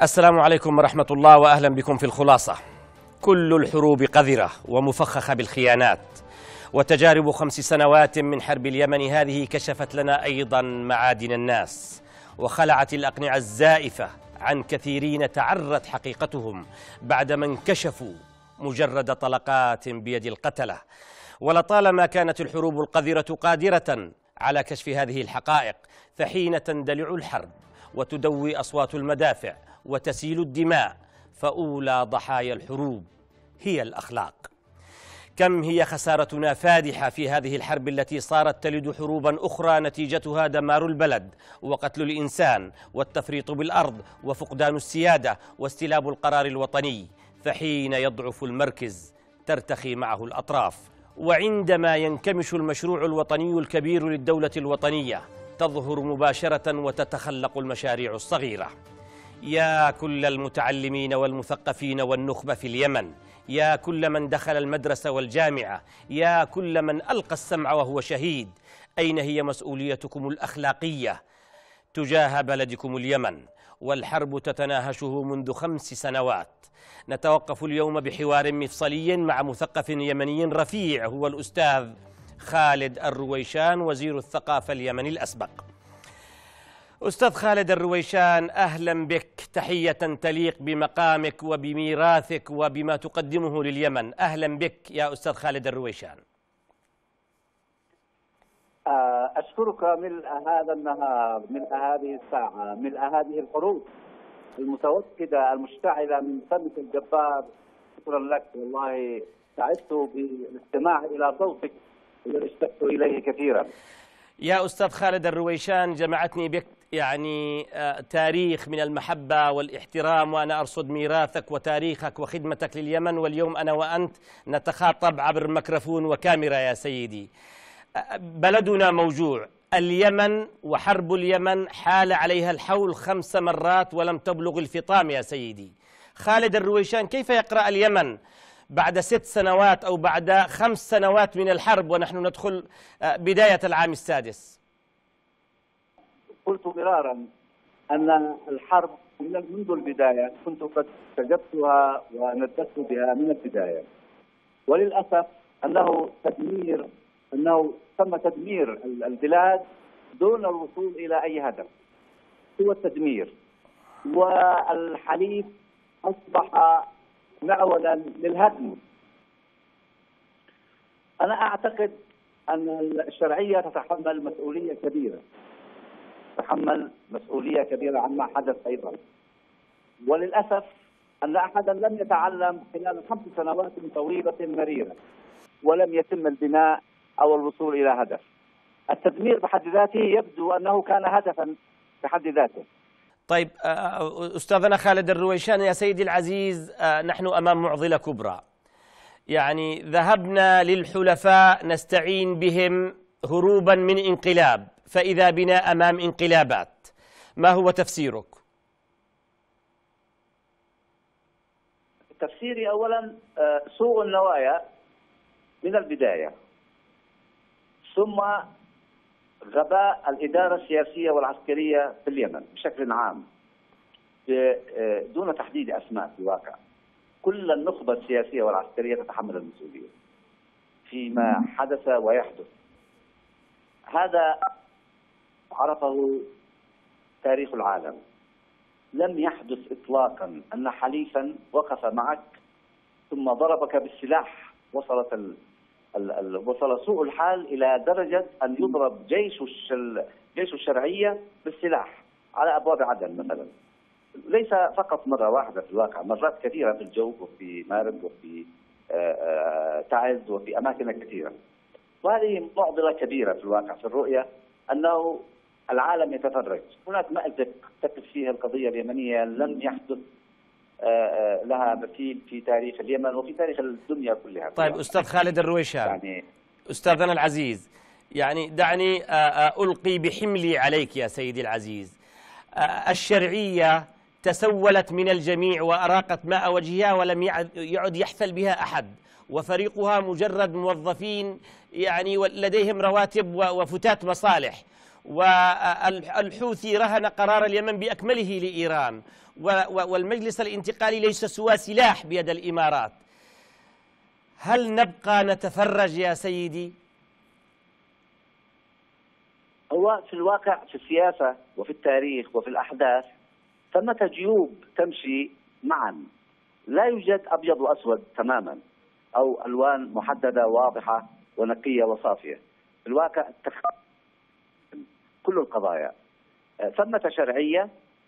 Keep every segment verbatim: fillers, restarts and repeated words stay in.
السلام عليكم ورحمة الله وأهلا بكم في الخلاصة. كل الحروب قذرة ومفخخة بالخيانات، وتجارب خمس سنوات من حرب اليمن هذه كشفت لنا أيضا معادن الناس، وخلعت الأقنعة الزائفة عن كثيرين تعرت حقيقتهم بعدما انكشفوا مجرد طلقات بيد القتلة. ولطالما كانت الحروب القذرة قادرة على كشف هذه الحقائق، فحين تندلع الحرب وتدوي أصوات المدافع وتسيل الدماء، فأولى ضحايا الحروب هي الأخلاق. كم هي خسارتنا فادحة في هذه الحرب التي صارت تلد حروبا أخرى نتيجتها دمار البلد وقتل الإنسان والتفريط بالأرض وفقدان السيادة واستلاب القرار الوطني. فحين يضعف المركز ترتخي معه الأطراف، وعندما ينكمش المشروع الوطني الكبير للدولة الوطنية تظهر مباشرة وتتخلق المشاريع الصغيرة. يا كل المتعلمين والمثقفين والنخبة في اليمن، يا كل من دخل المدرسة والجامعة، يا كل من ألقى السمع وهو شهيد، أين هي مسؤوليتكم الأخلاقية تجاه بلدكم اليمن؟ والحرب تتناهشه منذ خمس سنوات. نتوقف اليوم بحوار مفصلي مع مثقف يمني رفيع هو الأستاذ خالد الرويشان، وزير الثقافة اليمني الأسبق. أستاذ خالد الرويشان، أهلا بك، تحية تليق بمقامك وبميراثك وبما تقدمه لليمن. أهلا بك يا أستاذ خالد الرويشان. أشكرك ملء هذا النهار، ملء هذه الساعة، ملء هذه الحروب المتوكدة المشتعلة من فمك الجبار. شكرا لك، والله سعدت بالاستماع إلى صوتك واشتقت إليه كثيرا. يا أستاذ خالد الرويشان، جمعتني بك يعني تاريخ من المحبة والاحترام، وأنا أرصد ميراثك وتاريخك وخدمتك لليمن، واليوم أنا وأنت نتخاطب عبر ميكروفون وكاميرا. يا سيدي، بلدنا موجوع، اليمن وحرب اليمن حال عليها الحول خمس مرات ولم تبلغ الفطام. يا سيدي خالد الرويشان، كيف يقرأ اليمن بعد ست سنوات أو بعد خمس سنوات من الحرب ونحن ندخل بداية العام السادس؟ قلت مرارا أن الحرب منذ البداية كنت قد شجبتها ونددت بها من البداية، وللأسف أنه تدمير أنه تم تدمير البلاد دون الوصول إلى أي هدف، هو التدمير. والحليف أصبح معولا للهدم. أنا أعتقد أن الشرعية تتحمل مسؤولية كبيرة، تتحمل مسؤولية كبيرة عما حدث أيضا. وللأسف أن أحدا لم يتعلم خلال خمس سنوات طويلة مريرة ولم يتم البناء أو الوصول إلى هدف. التدمير بحد ذاته يبدو أنه كان هدفا بحد ذاته. طيب أستاذنا خالد الرويشان، يا سيدي العزيز، نحن أمام معضلة كبرى. يعني ذهبنا للحلفاء نستعين بهم هروبا من انقلاب، فإذا بنا أمام انقلابات. ما هو تفسيرك؟ تفسيري أولا سوء النوايا من البداية، ثم غباء الإدارة السياسية والعسكرية في اليمن بشكل عام دون تحديد أسماء. في الواقع كل النخبة السياسية والعسكرية تتحمل المسؤولية فيما حدث ويحدث. هذا عرفه تاريخ العالم. لم يحدث إطلاقا أن حليفا وقف معك ثم ضربك بالسلاح. وصلت ال وصل سوء الحال إلى درجة أن يضرب جيش جيش الشرعية بالسلاح على أبواب عدن مثلا. ليس فقط مرة واحدة، في الواقع مرات كثيرة في الجوف وفي مارب وفي تعز وفي أماكن كثيرة. وهذه معضلة كبيرة في الواقع في الرؤية، أنه العالم يتفرج. هناك مأزق تقف فيها القضية اليمنية لم يحدث لها مثيل في تاريخ اليمن وفي تاريخ الدنيا كلها. طيب أستاذ خالد الرويشان، يعني أستاذنا العزيز، يعني دعني ألقي بحملي عليك يا سيدي العزيز. الشرعية تسولت من الجميع وأراقت ماء وجهها ولم يعد يحفل بها أحد، وفريقها مجرد موظفين يعني لديهم رواتب وفتات مصالح. والحوثي رهن قرار اليمن بأكمله لإيران، والمجلس الانتقالي ليس سوى سلاح بيد الإمارات. هل نبقى نتفرج يا سيدي؟ هو في الواقع في السياسة وفي التاريخ وفي الأحداث ثمة جيوب تمشي معا، لا يوجد أبيض وأسود تماما أو ألوان محددة واضحة ونقية وصافية. في الواقع كل القضايا ثمة شرعية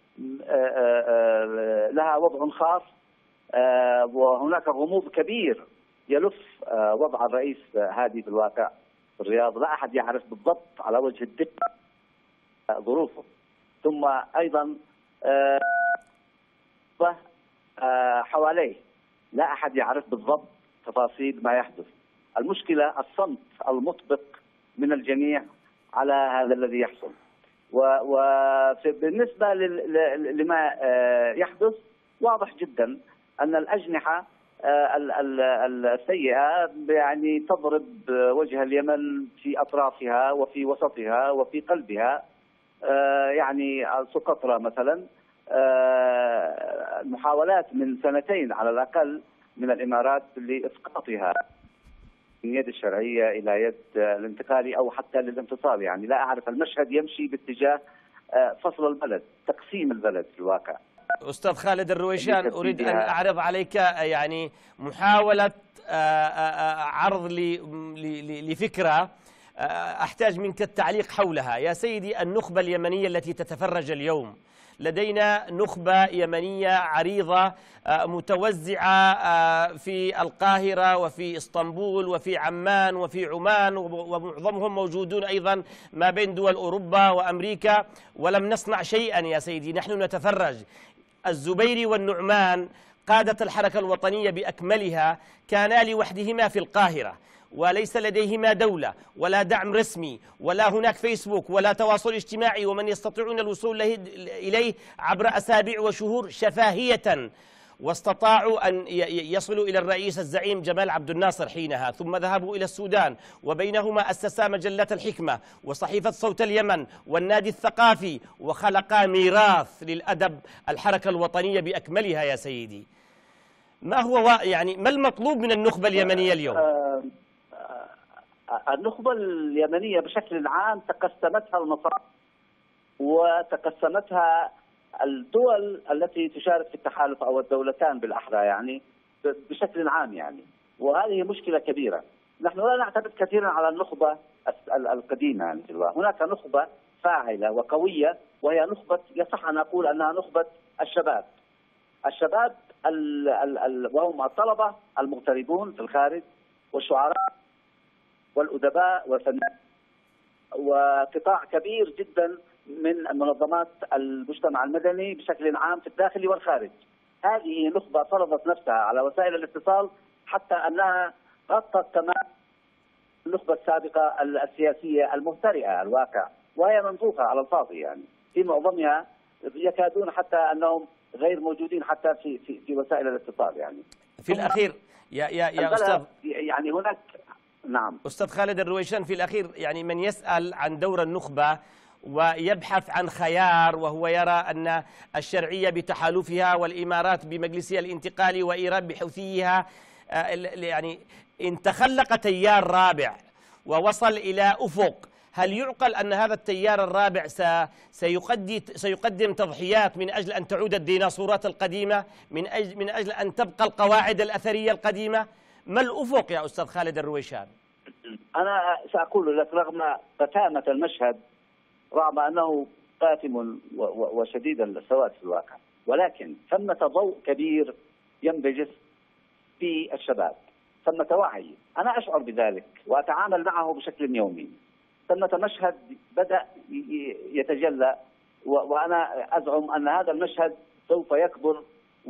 لها وضع خاص، وهناك غموض كبير يلف وضع الرئيس هادي في الواقع في الرياض. لا أحد يعرف بالضبط على وجه الدقة ظروفه، ثم أيضا حواليه لا أحد يعرف بالضبط تفاصيل ما يحدث. المشكلة الصمت المطبق من الجميع على هذا الذي يحصل. وبالنسبة لما يحدث واضح جدا أن الأجنحة السيئة يعني تضرب وجه اليمن في أطرافها وفي وسطها وفي قلبها. يعني سقطرى مثلا محاولات من سنتين على الأقل من الإمارات لإسقاطها من يد الشرعية إلى يد الانتقالي أو حتى للانفصال. يعني لا أعرف، المشهد يمشي باتجاه فصل البلد، تقسيم البلد في الواقع. أستاذ خالد الرويشان، أريد أن أعرض عليك يعني محاولة عرض لفكرة أحتاج منك التعليق حولها. يا سيدي، النخبة اليمنية التي تتفرج اليوم، لدينا نخبة يمنية عريضة متوزعة في القاهرة وفي اسطنبول وفي عمان وفي عمان، ومعظمهم موجودون أيضا ما بين دول أوروبا وأمريكا، ولم نصنع شيئا يا سيدي، نحن نتفرج. الزبيري والنعمان قادة الحركة الوطنية بأكملها كانا لوحدهما في القاهرة، وليس لديهما دولة ولا دعم رسمي ولا هناك فيسبوك ولا تواصل اجتماعي، ومن يستطيعون الوصول إليه عبر أسابيع وشهور شفاهية، واستطاعوا أن يصلوا إلى الرئيس الزعيم جمال عبد الناصر حينها، ثم ذهبوا إلى السودان، وبينهما أسسا مجلة الحكمة وصحيفة صوت اليمن والنادي الثقافي، وخلقا ميراث للأدب الحركة الوطنية بأكملها. يا سيدي، ما هو يعني ما المطلوب من النخبة اليمنية اليوم؟ النخبة اليمنية بشكل عام تقسمتها المصالح وتقسمتها الدول التي تشارك في التحالف أو الدولتان بالأحرى، يعني بشكل عام يعني، وهذه مشكلة كبيرة. نحن لا نعتمد كثيرا على النخبة القديمة، يعني هناك نخبة فاعلة وقوية، وهي نخبة يصح أن أقول أنها نخبة الشباب. الشباب ال ال ال وهم الطلبة المغتربون في الخارج والشعراء والأدباء والفنانين، وقطاع كبير جدا من منظمات المجتمع المدني بشكل عام في الداخل والخارج. هذه نخبة فرضت نفسها على وسائل الاتصال حتى أنها غطت تمام النخبة السابقة السياسية المهترئة الواقع، وهي منفوخة على الفاضي. يعني في معظمها يكادون حتى أنهم غير موجودين حتى في في, في وسائل الاتصال. يعني في الأخير يا يا يا أستاذ، يعني هناك نعم أستاذ خالد الرويشان، في الأخير يعني من يسأل عن دور النخبة ويبحث عن خيار، وهو يرى أن الشرعية بتحالفها والإمارات بمجلسها الانتقالي وإيران بحوثيها يعني إن تخلق تيار رابع ووصل إلى أفق، هل يعقل أن هذا التيار الرابع سيقدم سيقدم تضحيات من أجل أن تعود الديناصورات القديمة، من أجل من أجل أن تبقى القواعد الأثرية القديمة؟ ما الأفق يا أستاذ خالد الرويشان؟ أنا سأقول لك رغم بتامة المشهد، رغم أنه قاتم وشديد السواد في الواقع، ولكن ثمة ضوء كبير ينبجس في الشباب، ثمة وعي، أنا أشعر بذلك وأتعامل معه بشكل يومي. ثمة مشهد بدأ يتجلى، وأنا أزعم أن هذا المشهد سوف يكبر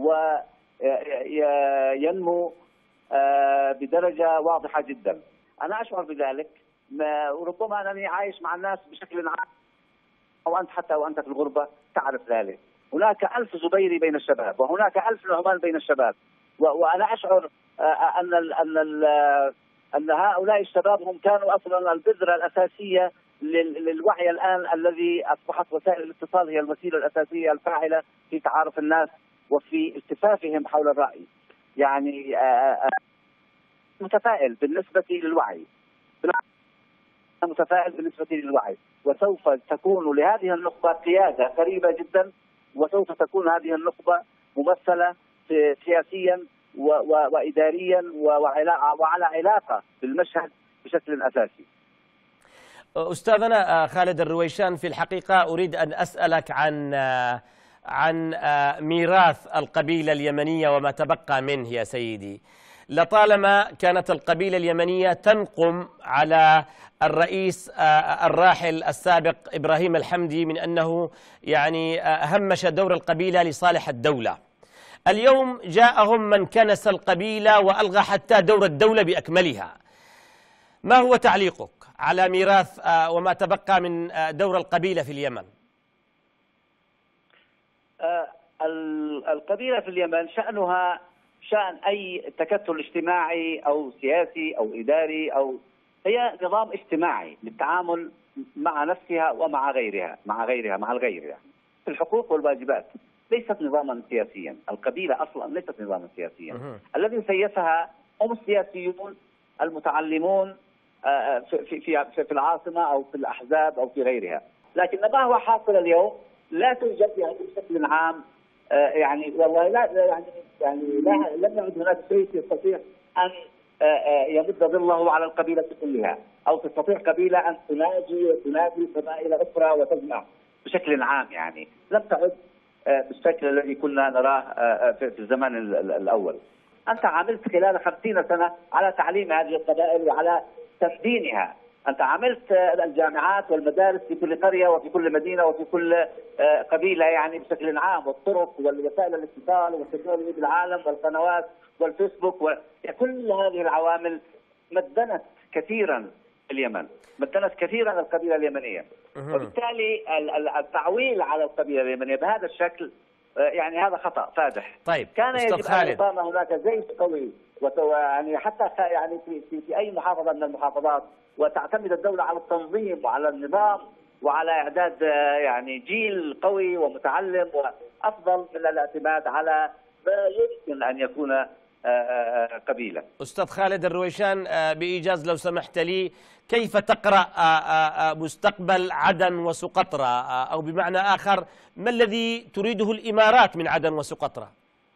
وينمو بدرجة واضحة جدا. أنا أشعر بذلك، وربما أنني عايش مع الناس بشكل عام، أو أنت حتى وأنت في الغربة تعرف ذلك. هناك ألف زبيري بين الشباب، وهناك ألف نعمان بين الشباب، وأنا أشعر أن ال أن ال أن هؤلاء الشباب هم كانوا أصلا البذرة الأساسية للوعي الآن الذي أصبحت وسائل الاتصال هي الوسيلة الأساسية الفاعلة في تعارف الناس وفي التفافهم حول الرأي. يعني متفائل بالنسبة للوعي، متفائل بالنسبة للوعي، وسوف تكون لهذه النخبة قيادة قريبة جدا، وسوف تكون هذه النخبة ممثلة سياسيا وإداريا وعلى علاقة بالمشهد بشكل أساسي. أستاذنا خالد الرويشان، في الحقيقة أريد أن أسألك عن عن ميراث القبيلة اليمنية وما تبقى منه يا سيدي. لطالما كانت القبيلة اليمنية تنقم على الرئيس الراحل السابق إبراهيم الحمدي من أنه يعني همش دور القبيلة لصالح الدولة. اليوم جاءهم من كنس القبيلة وألغى حتى دور الدولة بأكملها. ما هو تعليقك على ميراث وما تبقى من دور القبيلة في اليمن؟ القبيلة في اليمن شأنها شأن أي تكتل اجتماعي أو سياسي أو إداري، أو هي نظام اجتماعي للتعامل مع نفسها ومع غيرها مع غيرها مع الغير يعني في الحقوق والواجبات. ليست نظاما سياسيا، القبيلة أصلا ليست نظاما سياسيا. الذي سيسها هم السياسيون المتعلمون في في في العاصمة أو في الأحزاب أو في غيرها. لكن ما هو حاصل اليوم لا توجد يعني بشكل عام يعني والله لا يعني يعني لا لم يعد هناك شيء يستطيع ان يمد ظله على القبيله كلها، او تستطيع قبيله ان تناجي وتنادي قبائل اخرى وتجمع بشكل عام. يعني لم تعد بالشكل الذي كنا نراه في الزمان الاول. انت عملت خلال خمسين سنه على تعليم هذه القبائل وعلى تمدينها. أنت عملت الجامعات والمدارس في كل قرية وفي كل مدينة وفي كل قبيلة يعني بشكل عام، والطرق والوسائل الاتصال والتكنولوجيا بالعالم والقنوات والفيسبوك وكل هذه العوامل مدنت كثيرا اليمن، مدنت كثيرا القبيلة اليمنية. وبالتالي التعويل على القبيلة اليمنية بهذا الشكل يعني هذا خطأ فادح. طيب كان يجب أن يقام هناك زيت قوي يعني حتى يعني في, في في أي محافظة من المحافظات، وتعتمد الدولة على التنظيم وعلى النظام وعلى إعداد يعني جيل قوي ومتعلم، وأفضل من الاعتماد على ما يمكن أن يكون قبيلة. أستاذ خالد الرويشان، بإيجاز لو سمحت لي، كيف تقرأ مستقبل عدن وسقطرى، أو بمعنى آخر ما الذي تريده الإمارات من عدن وسقطرى؟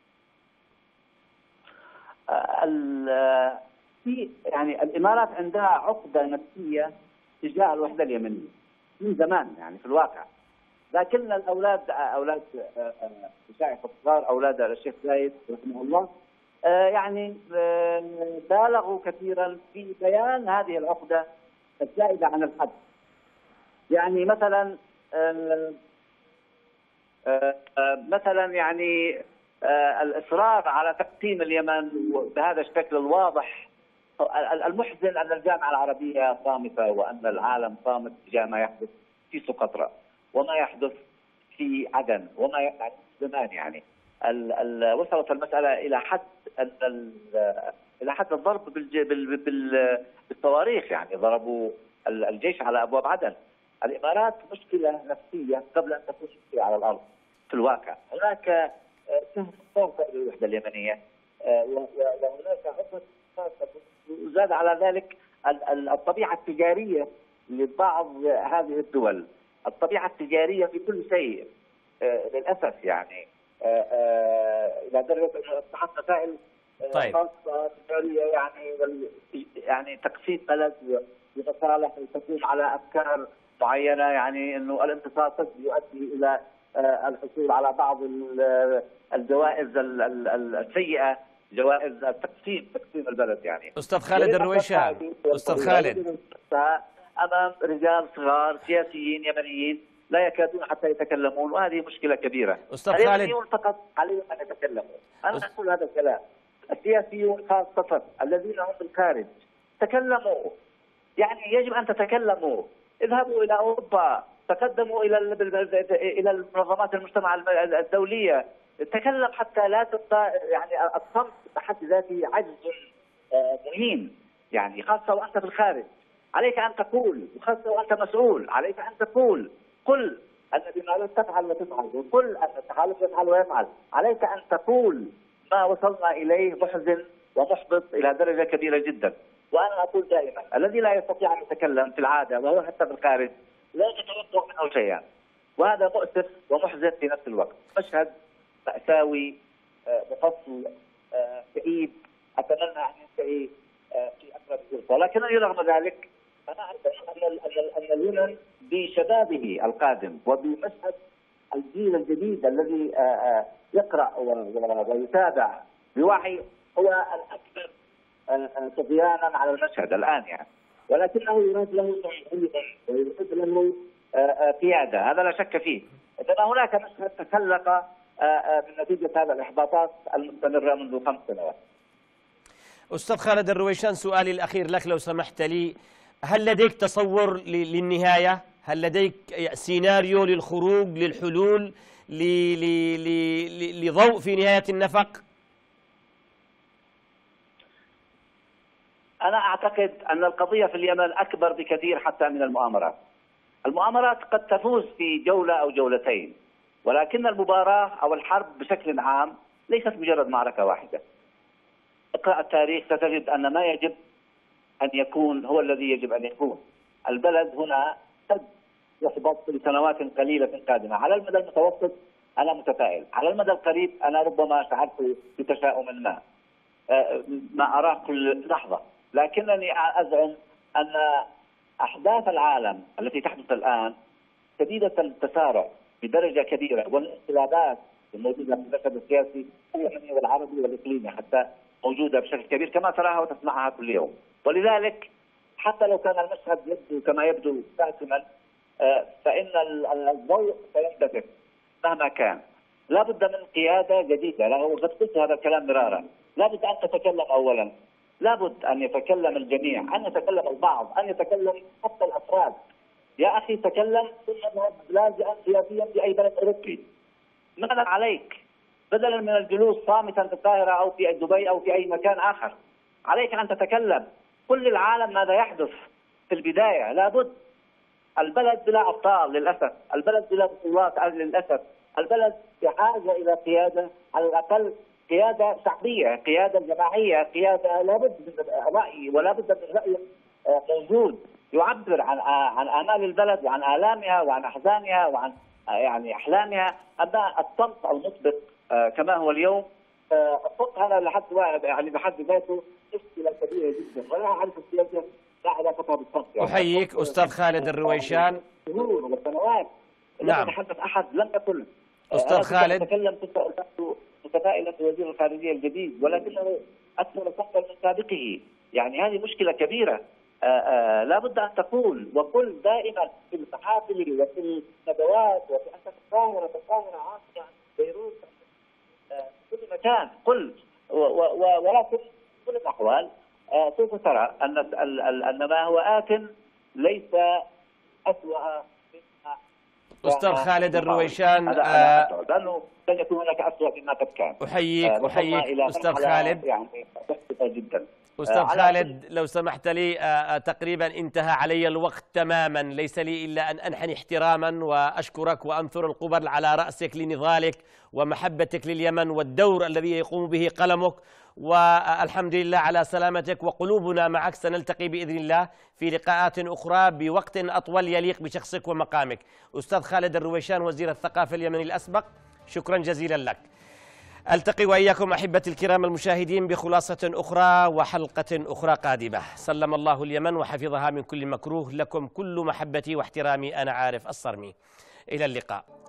يعني الإمارات عندها عقدة نفسية تجاه الوحدة اليمنية من زمان يعني في الواقع. لكن الأولاد أولاد مشايخ الصغار أولاد الشيخ زايد رحمه الله يعني بالغوا كثيرا في بيان هذه العقدة الزائدة عن الحد. يعني مثلا مثلا يعني الإصرار على تقسيم اليمن بهذا الشكل الواضح المحزن أن الجامعة العربية صامتة وأن العالم صامت تجاه ما يحدث في سقطرى وما يحدث في عدن وما يحدث زمان. يعني ال ال وصلت المسألة إلى حد إلى حد الضرب بالصواريخ. يعني ضربوا الجيش على أبواب عدن. الإمارات مشكلة نفسية قبل أن تكون مشكلة على الأرض في الواقع. هناك سهم صوت للوحدة اليمنية وهناك عقد خاصة، وزاد على ذلك الطبيعة التجارية لبعض هذه الدول، الطبيعة التجارية في كل شيء للأسف. يعني إلى درجة أنه أصبحت مسائل خاصة تجارية يعني يعني تقسيم بلد ومصالح تقوم على أفكار معينة. يعني أنه الانتصار قد يؤدي إلى الحصول على بعض الجوائز السيئة، جوائز التقسيم تقسيم البلد. يعني أستاذ خالد الرويشان، أستاذ خالد، أمام رجال صغار سياسيين يمنيين لا يكادون حتى يتكلمون، وهذه مشكلة كبيرة. أستاذ خالد، اليمنيون فقط عليهم أن يتكلموا. أنا أقول هذا الكلام. السياسيون خاصة الذين هم في الخارج تكلموا. يعني يجب أن تتكلموا. اذهبوا إلى أوروبا، تقدموا إلى إلى المنظمات المجتمع الدولية، تكلم حتى لا تبقى يعني الصمت بحد ذاته عجز مهين. يعني خاصة وأنت في الخارج. عليك أن تقول، وخاصة وأنت مسؤول، عليك أن تقول قل أن الإمارات تفعل وتفعل، وقل أن التحالف يفعل ويفعل. عليك أن تقول ما وصلنا إليه محزن ومحبط إلى درجة كبيرة جدا. وأنا أقول دائما الذي لا يستطيع أن يتكلم في العادة وهو حتى في الخارج لا تتوقع منه شيئا، وهذا مؤسف ومحزن في نفس الوقت. مشهد مأساوي مفصل كئيب، أتمنى أن ينتهي في أقرب فرصة. ولكنني رغم ذلك أنا أعتقد أن اليمن بشبابه القادم وبمشهد الجيل الجديد الذي يقرأ ويتابع بوعي هو الأكثر طغيانا على المشهد الآن يعني، ولكنه يراد له توحيدا ويراد له قيادة، هذا لا شك فيه. إنما هناك مشهد تخلق من نتيجة هذا الإحباطات المستمرة منذ خمس سنوات. أستاذ خالد الرويشان، سؤالي الأخير لك لو سمحت لي، هل لديك تصور للنهاية؟ هل لديك سيناريو للخروج للحلول لضوء في نهاية النفق؟ أنا أعتقد أن القضية في اليمن أكبر بكثير حتى من المؤامرات. المؤامرات قد تفوز في جولة أو جولتين، ولكن المباراة أو الحرب بشكل عام ليست مجرد معركة واحدة. اقرأ التاريخ ستجد أن ما يجب أن يكون هو الذي يجب أن يكون. البلد هنا قد يحبط لسنوات قليلة قادمة. على المدى المتوسط أنا متفائل، على المدى القريب أنا ربما شعرت بتشاؤم ما ما أراه كل لحظة، لكنني أزعم أن أحداث العالم التي تحدث الآن شديدة التسارع بدرجة كبيرة، والانقلابات الموجودة في المشهد السياسي اليمني والعربي والإقليمي حتى موجودة بشكل كبير كما تراها وتسمعها كل يوم. ولذلك حتى لو كان المشهد يبدو كما يبدو ساكنا فإن الضوء سيندفع مهما كان. لا بد من قيادة جديدة، له قد قلت هذا الكلام مرارا. لا بد أن تتكلم أولا، لا بد أن يتكلم الجميع، أن يتكلم البعض، أن يتكلم حتى الأفراد. يا أخي تكلم ثم اذهب لاجئا سياسيا في أي بلد أوروبي، ماذا عليك؟ بدلا من الجلوس صامتا في القاهرة أو في دبي أو في أي مكان آخر، عليك أن تتكلم. قل للعالم ماذا يحدث في البداية. لابد. البلد بلا أبطال للأسف، البلد بلا بطولات للأسف، البلد بحاجة إلى قيادة، على الأقل قيادة شعبية، قيادة جماعية، قيادة لابد من رأي ولا بد من رأي موجود يعبر عن عن آمال البلد وعن آلامها وعن أحزانها وعن يعني أحلامها. أما الصمت المطبق كما هو اليوم، الصمت هذا لحد يعني بحد ذاته مشكلة كبيرة جدا، ولا أعرف السياسة لا علاقتها بالصمت. يعني أحييك أستاذ خالد الرويشان. شهور وسنوات لم يتحدث أحد، لم يقل. أستاذ خالد تكلم كنت متفائلا بوزير الخارجية الجديد، ولكنه أكثر صمتا من سابقه. يعني هذه مشكلة كبيرة. لا بد أن تقول، وقل دائما في المحافل وفي الندوات وفي أنت في القاهرة، في القاهرة عاصمة بيروت، كل مكان قل. ولكن في كل الأحوال سوف ترى أن أن ما هو آت ليس أسوأ. أستاذ خالد الرويشان، لأنه لن يكون هناك أسوأ مما قد كان. أحييك أحييك أستاذ خالد. يعني جدا. أستاذ خالد لو سمحت لي، تقريبا انتهى علي الوقت تماما، ليس لي إلا أن أنحني احتراما وأشكرك وأنثر القبل على رأسك لنضالك ومحبتك لليمن والدور الذي يقوم به قلمك، والحمد لله على سلامتك، وقلوبنا معك. سنلتقي بإذن الله في لقاءات أخرى بوقت أطول يليق بشخصك ومقامك. أستاذ خالد الرويشان وزير الثقافة اليمني الأسبق، شكرا جزيلا لك. ألتقي وإياكم أحبتي الكرام المشاهدين بخلاصة أخرى وحلقة أخرى قادمة. سلم الله اليمن وحفظها من كل مكروه. لكم كل محبتي واحترامي، أنا عارف الصرمي. إلى اللقاء.